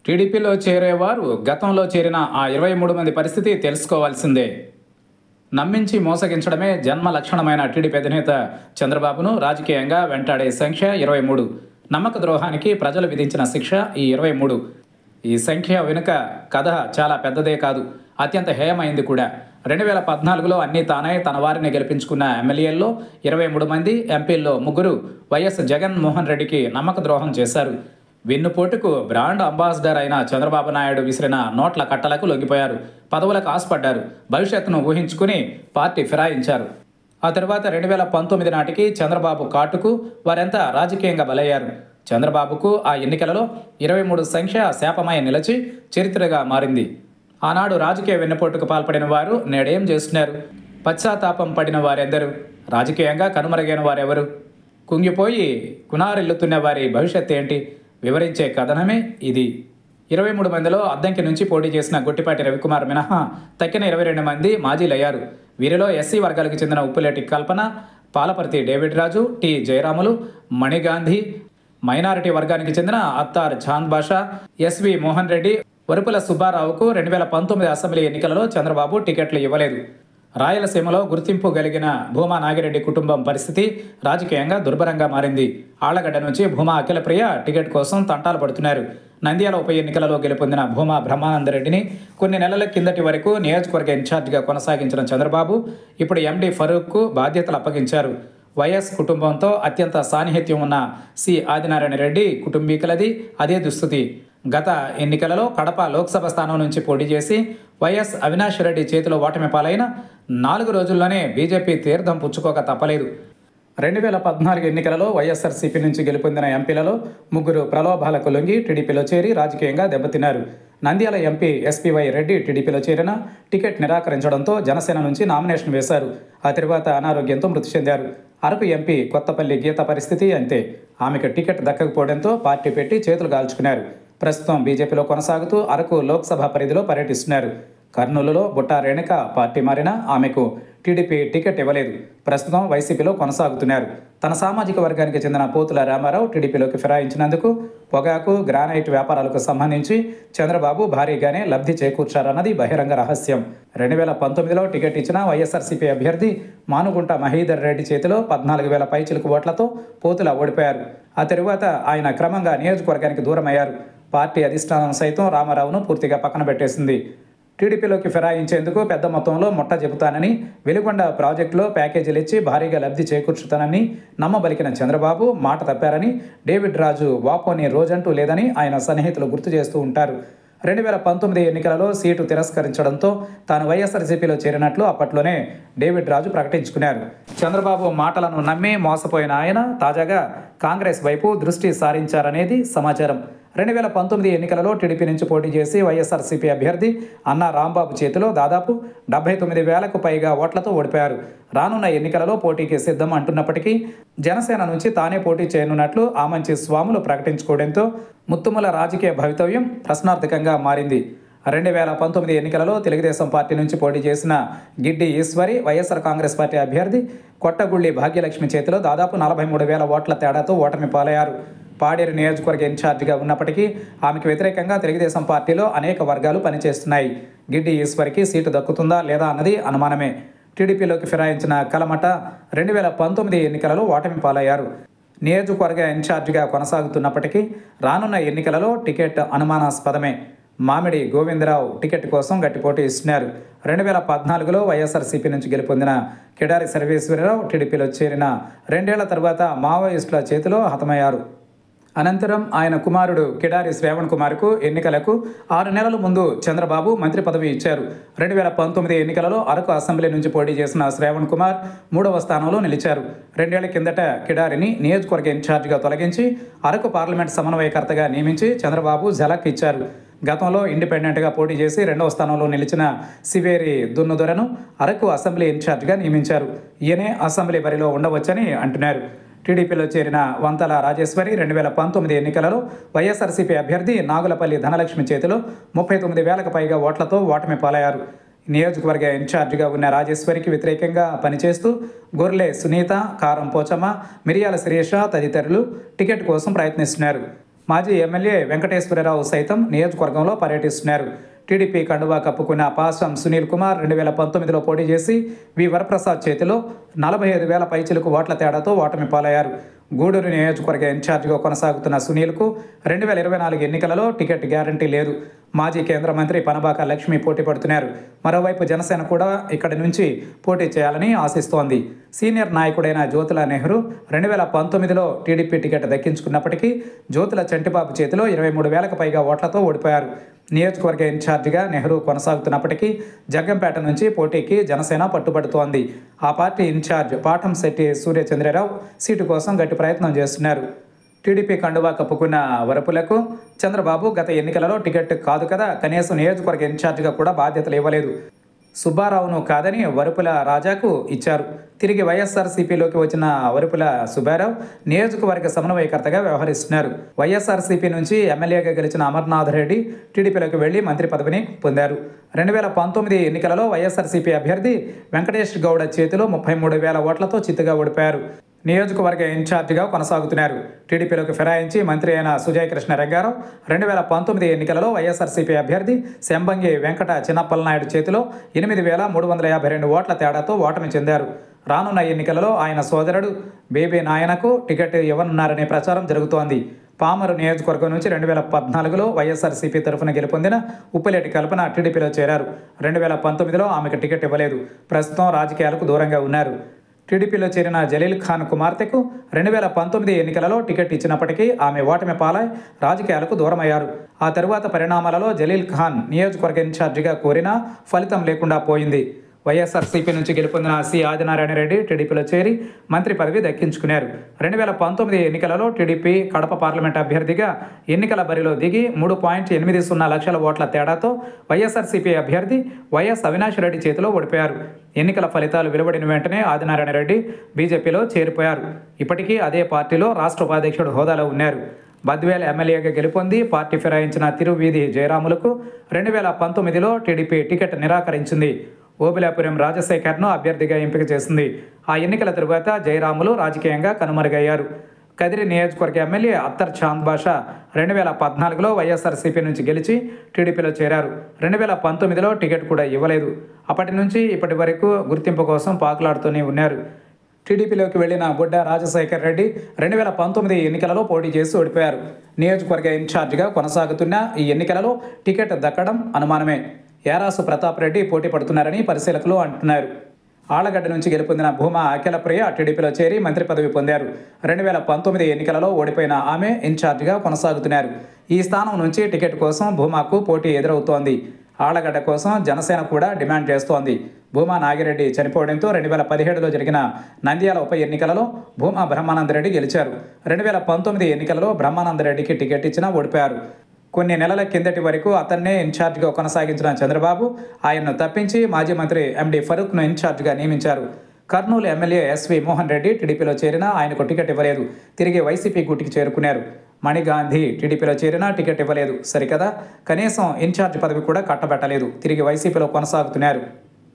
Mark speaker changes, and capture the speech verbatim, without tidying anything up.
Speaker 1: టీడీపీలో చేరేవారు గతంలో చేరిన ఆ ఇరవై మూడు మంది పరిస్థితి తెలుసుకోవాల్సిందే. నమ్మించి మోసగించడమే జన్మ లక్షణమైన టీడీపీ అధినేత చంద్రబాబును రాజకీయంగా వెంటాడే సంఖ్య ఇరవై మూడు. నమ్మక ద్రోహానికి ప్రజలు విధించిన శిక్ష ఈ ఇరవై మూడు. ఈ సంఖ్య వెనుక కథ చాలా పెద్దదే కాదు, అత్యంత హేయమైంది కూడా. రెండు వేల పద్నాలుగులో అన్నీ తానే తన వారిని గెలిపించుకున్న ఎమ్మెల్యేల్లో ఇరవై మూడు మంది, ఎంపీల్లో ముగ్గురు వైఎస్ జగన్మోహన్ రెడ్డికి నమ్మక ద్రోహం చేశారు. వెన్నుపోటుకు బ్రాండ్ అంబాసిడర్ అయిన చంద్రబాబు నాయుడు విసిరిన నోట్ల కట్టలకు లొంగిపోయారు. పదవులకు ఆశపడ్డారు. భవిష్యత్తును ఊహించుకుని పార్టీ ఫిరాయించారు. ఆ తర్వాత రెండు వేల పంతొమ్మిది నాటికి చంద్రబాబు కాటుకు వారెంతా రాజకీయంగా బలయ్యారు. చంద్రబాబుకు ఆ ఎన్నికలలో ఇరవై మూడు సంఖ్య శాపమై నిలిచి చరిత్రగా మారింది. ఆనాడు రాజకీయ వెన్నుపోటుకు పాల్పడిన వారు నేడేం చేస్తున్నారు? పశ్చాత్తాపం పడిన వారెందరు? రాజకీయంగా కనుమరుగైన వారెవరు? కుంగిపోయి కునారిల్లుతున్న వారి భవిష్యత్ ఏంటి? వివరించే కథనమే ఇది. ఇరవై మూడు మందిలో అద్దంకి నుంచి పోటీ చేసిన గొట్టిపాటి రవికుమార్ మినహా తక్కిన ఇరవై రెండు మంది మాజీలయ్యారు. వీరిలో ఎస్సీ వర్గాలకు చెందిన Uppuleti Kalpana, Palaparthi David Raju, T Jayaramulu, Manigandhi, minority వర్గానికి చెందిన అత్తార్ చాంద్ బాషా, ఎస్వి మోహన్ రెడ్డి, వరుపుల సుబ్బారావుకు రెండు వేల పంతొమ్మిది అసెంబ్లీ ఎన్నికలలో చంద్రబాబు టికెట్లు ఇవ్వలేదు. రాయలసీమలో గుర్తింపు కలిగిన భూమా నాగిరెడ్డి కుటుంబం పరిస్థితి రాజకీయంగా దుర్భరంగా మారింది. ఆళ్లగడ్డ నుంచి భూమా అఖిలప్రియ టికెట్ కోసం తంటాలు పడుతున్నారు. నంద్యాల ఉప ఎన్నికలలో గెలుపొందిన భూమా బ్రహ్మానందరెడ్డిని కొన్ని నెలల కిందటి వరకు నియోజకవర్గ ఇన్ఛార్జిగా కొనసాగించిన చంద్రబాబు ఇప్పుడు ఎండి ఫరూక్కు బాధ్యతలు అప్పగించారు. వైఎస్ కుటుంబంతో అత్యంత సాన్నిహిత్యం ఉన్న సి ఆదినారాయణ రెడ్డి కుటుంబీకులది అదే దుస్థితి. గత ఎన్నికలలో కడప లోక్సభ స్థానం నుంచి పోటీ చేసి వైఎస్ అవినాష్ రెడ్డి చేతిలో ఓటమి పాలైన నాలుగు రోజుల్లోనే బీజేపీ తీర్థం పుచ్చుకోక తప్పలేదు. రెండు వేల పద్నాలుగు ఎన్నికలలో వైఎస్ఆర్సీపీ నుంచి గెలుపొందిన ఎంపీలలో ముగ్గురు ప్రలోభాలకు లొంగి టీడీపీలో చేరి రాజకీయంగా దెబ్బతిన్నారు. నంద్యాల ఎంపీ ఎస్పీవై రెడ్డి టీడీపీలో చేరిన టికెట్ నిరాకరించడంతో జనసేన నుంచి నామినేషన్ వేశారు. ఆ తర్వాత అనారోగ్యంతో మృతి చెందారు. అరకు ఎంపీ కొత్తపల్లి గీత పరిస్థితి అంతే. ఆమెకు టికెట్ దక్కకపోవడంతో పార్టీ పెట్టి చేతులు కాల్చుకున్నారు. ప్రస్తుతం బీజేపీలో కొనసాగుతూ అరకు లోక్సభ పరిధిలో పర్యటిస్తున్నారు. కర్నూలులో బుట్టా రేణుక పార్టీ మారినా ఆమెకు టీడీపీ టికెట్ ఇవ్వలేదు. ప్రస్తుతం వైసీపీలో కొనసాగుతున్నారు. తన సామాజిక వర్గానికి చెందిన పోతుల రామారావు టీడీపీలోకి ఫిరాయించినందుకు పొగాకు, గ్రానైట్ వ్యాపారాలకు సంబంధించి చంద్రబాబు భారీగానే లబ్ధి చేకూర్చారన్నది బహిరంగ రహస్యం. రెండు వేల పంతొమ్మిదిలో టికెట్ ఇచ్చిన వైఎస్ఆర్సీపీ అభ్యర్థి మానుగుంట మహీధర్ రెడ్డి చేతిలో పద్నాలుగు వేల పైచిలుకు ఓట్లతో పోతుల ఓడిపోయారు. ఆ తరువాత ఆయన క్రమంగా నియోజకవర్గానికి దూరమయ్యారు. పార్టీ అధిష్టానం సైతం రామారావును పూర్తిగా పక్కన పెట్టేసింది. టీడీపీలోకి ఫిరాయించేందుకు పెద్ద మొత్తంలో ముట్ట చెబుతానని, వెలుగొండ ప్రాజెక్టులో ప్యాకేజీలు ఇచ్చి భారీగా లబ్ధి చేకూర్చుతానని నమ్మబలికిన చంద్రబాబు మాట తప్పారని డేవిడ్ రాజు వాపోని రోజంటూ లేదని ఆయన సన్నిహితులు గుర్తు చేస్తూ ఉంటారు. రెండు వేల పంతొమ్మిది ఎన్నికలలో సీటు తిరస్కరించడంతో తాను వైఎస్ఆర్సీపీలో చేరినట్లు అప్పట్లోనే డేవిడ్ రాజు ప్రకటించుకున్నారు. చంద్రబాబు మాటలను నమ్మి మోసపోయిన ఆయన తాజాగా కాంగ్రెస్ వైపు దృష్టి సారించారనేది సమాచారం. రెండు వేల పంతొమ్మిది ఎన్నికలలో టీడీపీ నుంచి పోటీ చేసి వైఎస్ఆర్సీపీ అభ్యర్థి అన్నా రాంబాబు చేతిలో దాదాపు డెబ్బై తొమ్మిది వేలకు పైగా ఓట్లతో ఓడిపోయారు. రానున్న ఎన్నికలలో పోటీకి సిద్ధం అంటున్నప్పటికీ జనసేన నుంచి తానే పోటీ చేయనున్నట్లు ఆమంచి స్వాములు ప్రకటించుకోవడంతో ముత్తుముల రాజకీయ భవితవ్యం ప్రశ్నార్థకంగా మారింది. రెండు వేల పంతొమ్మిది ఎన్నికలలో తెలుగుదేశం పార్టీ నుంచి పోటీ చేసిన గిడ్డి ఈశ్వరి వైఎస్ఆర్ కాంగ్రెస్ పార్టీ అభ్యర్థి కొట్టగుళ్లి భాగ్యలక్ష్మి చేతిలో దాదాపు నలభై మూడు వేల ఓట్ల తేడాతో ఓటమి పాలయ్యారు. పాడేరు నియోజకవర్గ ఇన్ఛార్జిగా ఉన్నప్పటికీ ఆమెకు వ్యతిరేకంగా తెలుగుదేశం పార్టీలో అనేక వర్గాలు పనిచేస్తున్నాయి. గిడ్డి ఈశ్వరికి సీటు దక్కుతుందా లేదా అన్నది అనుమానమే. టీడీపీలోకి ఫిరాయించిన కలమట రెండు వేల పంతొమ్మిది ఎన్నికలలో ఓటమి పాలయ్యారు. నియోజకవర్గ ఇన్ఛార్జిగా కొనసాగుతున్నప్పటికీ రానున్న ఎన్నికలలో టికెట్ అనుమానాస్పదమే. మామిడి గోవిందరావు టికెట్ కోసం గట్టి పోటీ ఇస్తున్నారు. రెండు వేల పద్నాలుగులో వైఎస్ఆర్సీపీ నుంచి గెలుపొందిన కిడారి సర్వేశ్వరరావు టీడీపీలో చేరిన రెండేళ్ల తర్వాత మావోయిస్టుల చేతిలో హతమయ్యారు. అనంతరం ఆయన కుమారుడు కిడారి శ్రావణ్ కుమార్కు ఎన్నికలకు ఆరు నెలల ముందు చంద్రబాబు మంత్రి పదవి ఇచ్చారు. రెండు వేల పంతొమ్మిది ఎన్నికలలో అరకు అసెంబ్లీ నుంచి పోటీ చేసిన శ్రావణ్ కుమార్ మూడవ స్థానంలో నిలిచారు. రెండేళ్ల కిందట కిడారిని నియోజకవర్గ ఇన్ఛార్జిగా తొలగించి అరకు పార్లమెంట్ సమన్వయకర్తగా నియమించి చంద్రబాబు ఝలక్ ఇచ్చారు. గతంలో ఇండిపెండెంట్గా పోటీ చేసి రెండవ స్థానంలో నిలిచిన సివేరి దున్నుదొరను అరకు అసెంబ్లీ ఇన్ఛార్జిగా నియమించారు. ఈయనే అసెంబ్లీ బరిలో ఉండవచ్చని అంటున్నారు. టీడీపీలో చేరిన వంతల రాజేశ్వరి రెండు వేల పంతొమ్మిది ఎన్నికలలో వైఎస్ఆర్సీపీ అభ్యర్థి నాగులపల్లి ధనలక్ష్మి చేతిలో ముప్పై తొమ్మిది వేలకు పైగా ఓట్లతో ఓటమి పాలయ్యారు. నియోజకవర్గ ఇన్ఛార్జిగా ఉన్న రాజేశ్వరికి వ్యతిరేకంగా పనిచేస్తూ గొర్లె సునీత, కారం పోచమ్మ, మిరియాల శిరీష తదితరులు టికెట్ కోసం ప్రయత్నిస్తున్నారు. మాజీ ఎమ్మెల్యే వెంకటేశ్వరరావు సైతం నియోజకవర్గంలో పర్యటిస్తున్నారు. టీడీపీ కండువా కప్పుకున్న పాసం సునీల్ కుమార్ రెండు వేల పంతొమ్మిదిలో పోటీ చేసి వి వరప్రసాద్ చేతిలో నలభై ఐదు వేల పైచిలకు ఓట్ల తేడాతో ఓటమి పాలయ్యారు. గూడూరు నియోజకవర్గ ఇన్ఛార్జిగా కొనసాగుతున్న సునీల్కు రెండు వేల ఇరవై నాలుగు ఎన్నికలలో టికెట్ గ్యారంటీ లేదు. మాజీ కేంద్ర మంత్రి పనబాక లక్ష్మి పోటీ పడుతున్నారు. మరోవైపు జనసేన కూడా ఇక్కడి నుంచి పోటీ చేయాలని ఆశిస్తోంది. సీనియర్ నాయకుడైన జ్యోతుల నెహ్రూ రెండు వేల పంతొమ్మిదిలో టీడీపీ టికెట్ దక్కించుకున్నప్పటికీ జ్యోతుల చంటిబాబు చేతిలో ఇరవై మూడు వేలకు పైగా ఓట్లతో ఓడిపోయారు. నియోజకవర్గ ఇన్ఛార్జిగా నెహ్రూ కొనసాగుతున్నప్పటికీ జగ్గంపేట నుంచి పోటీకి జనసేన పట్టుబడుతోంది. ఆ party incharge Pathamsetti Suryachandrarao seat కోసం గట్టి ప్రయత్నం చేస్తున్నారు. టీడీపీ కండువా కప్పుకున్న వరపులకు చంద్రబాబు గత ఎన్నికలలో టికెట్ కాదు కదా, కనీసం నియోజకవర్గ ఇన్ఛార్జిగా కూడా బాధ్యతలు ఇవ్వలేదు. సుబ్బారావును కాదని వరుపుల రాజాకు ఇచ్చారు. తిరిగి వైఎస్ఆర్సీపీలోకి వచ్చిన వరుపుల సుబ్బారావు నియోజకవర్గ సమన్వయకర్తగా వ్యవహరిస్తున్నారు. వైఎస్ఆర్సీపీ నుంచి ఎమ్మెల్యేగా గెలిచిన అమర్నాథ్ రెడ్డి టీడీపీలోకి వెళ్లి మంత్రి పదవిని పొందారు. రెండు వేల పంతొమ్మిది ఎన్నికలలో వైఎస్ఆర్సీపీ అభ్యర్థి వెంకటేష్ గౌడ చేతిలో ముప్పై మూడు వేల ఓట్లతో చిత్తుగా ఓడిపోయారు. నియోజకవర్గ ఇన్ఛార్జిగా కొనసాగుతున్నారు. టీడీపీలోకి ఫిరాయించి మంత్రి అయిన సుజయ్ కృష్ణ రంగారావు రెండు వేల పంతొమ్మిది ఎన్నికలలో వైఎస్ఆర్సీపీ అభ్యర్థి శంబంగి వెంకట చిన్నప్పలనాయుడు చేతిలో ఎనిమిది వేల మూడు వందల యాభై రెండు ఓట్ల తేడాతో ఓటమి చెందారు. రానున్న ఎన్నికలలో ఆయన సోదరుడు బేబీ నాయనకు టికెట్ ఇవ్వనున్నారనే ప్రచారం జరుగుతోంది. పామరు నియోజకవర్గం నుంచి రెండు వేల పద్నాలుగులో వైఎస్ఆర్సీపీ తరఫున గెలుపొందిన ఉప్పులేటి కల్పన టీడీపీలో చేరారు. రెండు వేల పంతొమ్మిదిలో ఆమెకు టికెట్ ఇవ్వలేదు. ప్రస్తుతం రాజకీయాలకు దూరంగా ఉన్నారు. టీడీపీలో చేరిన జలీల్ ఖాన్ కుమార్తెకు రెండు వేల పంతొమ్మిది ఎన్నికలలో టికెట్ ఇచ్చినప్పటికీ ఆమె ఓటమి పాలై రాజకీయాలకు దూరమయ్యారు. ఆ తరువాత పరిణామాలలో జలీల్ ఖాన్ నియోజకవర్గ ఇన్ఛార్జిగా కోరినా ఫలితం లేకుండా పోయింది. వైఎస్ఆర్సీపీ నుంచి గెలుపొందిన సి ఆదినారాయణ రెడ్డి టీడీపీలో చేరి మంత్రి పదవి దక్కించుకున్నారు. రెండు వేల పంతొమ్మిది ఎన్నికలలో టీడీపీ కడప పార్లమెంట్ అభ్యర్థిగా ఎన్నికల బరిలో దిగి మూడు పాయింట్ ఎనిమిది సున్నా లక్షల ఓట్ల తేడాతో వైఎస్ఆర్సీపీ అభ్యర్థి వైఎస్ అవినాష్ రెడ్డి చేతిలో ఓడిపోయారు. ఎన్నికల ఫలితాలు వెలువడిన వెంటనే ఆదినారాయణ రెడ్డి బీజేపీలో చేరిపోయారు. ఇప్పటికీ అదే పార్టీలో రాష్ట్ర ఉపాధ్యక్షుడు హోదాలో ఉన్నారు. బద్వేల్ ఎమ్మెల్యేగా గెలుపొంది పార్టీ ఫిరాయించిన తిరువీధి జయరాములకు రెండు వేల పంతొమ్మిదిలో టీడీపీ టికెట్ నిరాకరించింది. ఓబులాపురం రాజశేఖర్ను అభ్యర్థిగా ఎంపిక చేసింది. ఆ ఎన్నికల తరువాత జయరాములు రాజకీయంగా కనుమరుగయ్యారు. కదిరి నియోజకవర్గ ఎమ్మెల్యే అత్తర్ చాంద్ బాషా రెండు వేల పద్నాలుగులో వైఎస్ఆర్సీపీ నుంచి గెలిచి టీడీపీలో చేరారు. రెండు వేల పంతొమ్మిదిలో టికెట్ కూడా ఇవ్వలేదు. అప్పటి నుంచి ఇప్పటి వరకు గుర్తింపు కోసం పాకులాడుతూనే ఉన్నారు. టీడీపీలోకి వెళ్లిన బుడ్డ రాజశేఖర్ రెడ్డి రెండు వేల పంతొమ్మిది ఎన్నికలలో పోటీ చేసి ఓడిపోయారు. నియోజకవర్గ ఇన్ఛార్జిగా కొనసాగుతున్న ఈ ఎన్నికలలో టికెట్ దక్కడం అనుమానమే. యారాసు ప్రతాప్ రెడ్డి పోటీ పడుతున్నారని పరిశీలకులు అంటున్నారు. ఆళ్లగడ్డ నుంచి గెలుపొందిన భూమా అఖిలప్రియ టీడీపీలో చేరి మంత్రి పదవి పొందారు. రెండు వేల పంతొమ్మిది ఎన్నికలలో ఓడిపోయిన ఆమె ఇన్ఛార్జిగా కొనసాగుతున్నారు. ఈ స్థానం నుంచి టికెట్ కోసం భూమాకు పోటీ ఎదురవుతోంది. ఆళ్లగడ్డ కోసం జనసేన కూడా డిమాండ్ చేస్తోంది. భూమా నాగిరెడ్డి చనిపోవడంతో రెండు వేల పదిహేడులో జరిగిన నంద్యాల ఉప ఎన్నికలలో భూమా బ్రహ్మానందరెడ్డి గెలిచారు. రెండు వేల పంతొమ్మిది ఎన్నికలలో బ్రహ్మానందరెడ్డికి టికెట్ ఇచ్చినా ఓడిపోయారు. కొన్ని నెలల కిందటి వరకు అతన్నే ఇన్ఛార్జిగా కొనసాగించిన చంద్రబాబు ఆయన్ను తప్పించి మాజీ మంత్రి ఎండి ఫరూక్ను ఇన్ఛార్జిగా నియమించారు. కర్నూలు ఎమ్మెల్యే ఎస్వి మోహన్ రెడ్డి టీడీపీలో చేరినా ఆయనకు టికెట్ ఇవ్వలేదు. తిరిగి వైసీపీ గూటికి చేరుకున్నారు. మణిగాంధీ టీడీపీలో చేరినా టికెట్ ఇవ్వలేదు. సరికదా, కనీసం ఇన్ఛార్జ్ పదవి కూడా కట్టబెట్టలేదు. తిరిగి వైసీపీలో కొనసాగుతున్నారు.